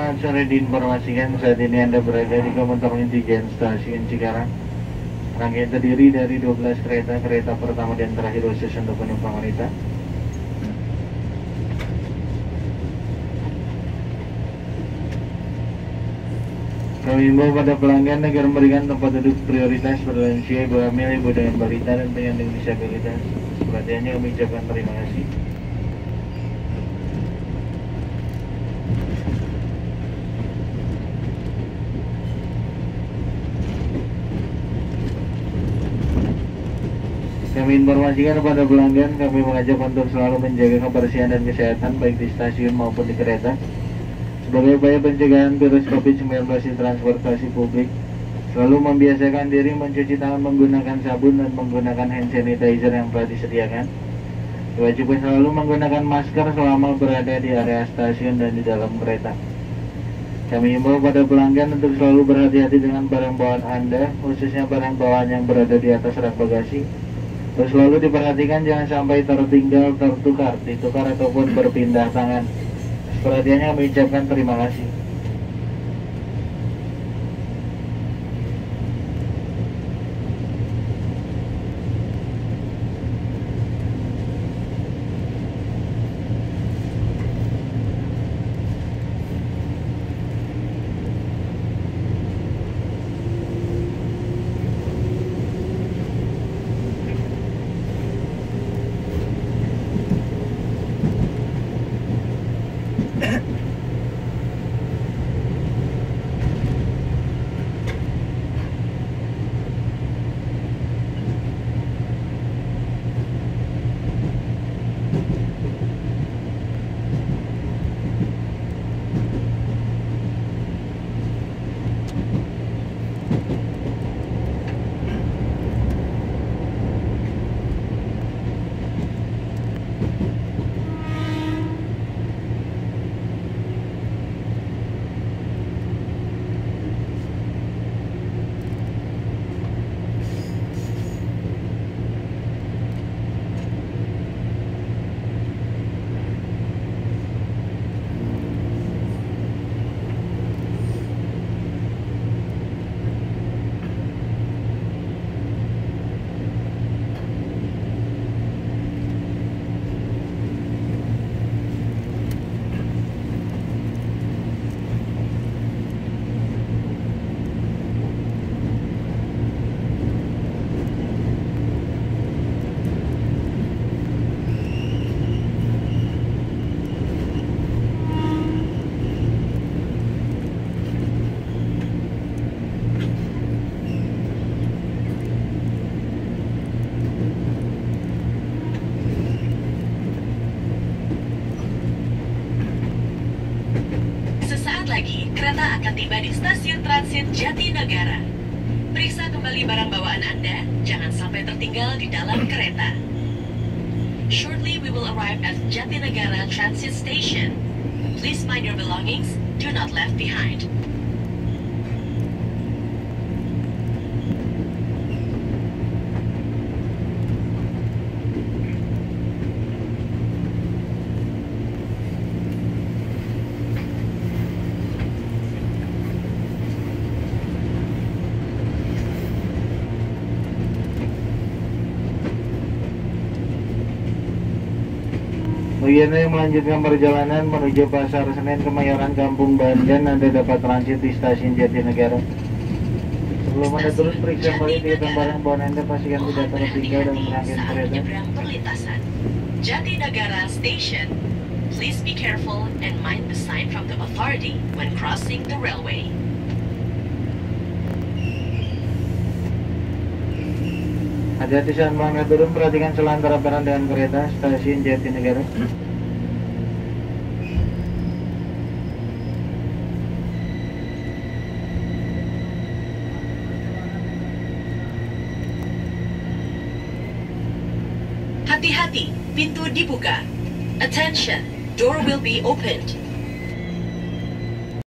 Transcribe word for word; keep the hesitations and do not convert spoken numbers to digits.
Selamat sore, diinformasikan saat ini Anda berada di komuter Intijen Stasiun Cikarang. Rangkaian terdiri dari dua belas kereta, kereta pertama dan terakhir khusus untuk penumpang wanita. Kami himbau pada pelanggan agar memberikan tempat duduk prioritas pada lansia, ibu hamil, ibu dengan balita, dan penyandang disabilitas. Perhatiannya kami ucapkan terima kasih. Kami informasikan kepada pelanggan, kami mengajak untuk selalu menjaga kebersihan dan kesehatan baik di stasiun maupun di kereta. Sebagai upaya pencegahan virus covid sembilan belas di transportasi publik, selalu membiasakan diri mencuci tangan menggunakan sabun dan menggunakan hand sanitizer yang telah disediakan. Diwajibkan selalu menggunakan masker selama berada di area stasiun dan di dalam kereta. Kami himbau pada pelanggan untuk selalu berhati-hati dengan barang bawaan Anda, khususnya barang bawaan yang berada di atas rak bagasi. Terus selalu diperhatikan jangan sampai tertinggal, tertukar, ditukar ataupun berpindah tangan. Perhatiannya kami ucapkan terima kasih. Lagi, kereta akan tiba di stasiun transit Jatinegara. Periksa kembali barang bawaan Anda, jangan sampai tertinggal di dalam kereta. Shortly we will arrive at Jatinegara Transit Station. Please mind your belongings, do not left behind. Bagi Anda yang melanjutkan perjalanan menuju Pasar Senen Kemayoran Kampung Bandan, Anda dapat transit di stasiun Jatinegara. Sebelum Anda terus periksa kembali tiket barang bawaan Anda, pastikan tidak tertinggal dalam rangkaian kereta. Menyeberang perlintasan Jatinegara Station. Please be careful and mind the sign from the authority when crossing the railway. Hati-hati saat melangkah turun, perhatikan selantara barang dengan kereta stasiun Jatinegara. Hati-hati, pintu dibuka. Attention, door will be opened.